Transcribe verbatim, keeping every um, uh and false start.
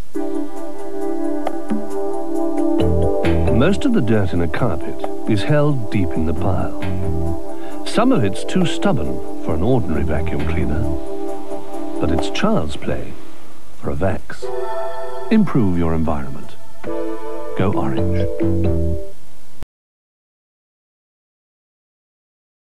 Most of the dirt in a carpet is held deep in the pile. Some of it's too stubborn for an ordinary vacuum cleaner, but it's child's play for a Vax. Improve your environment. Go orange.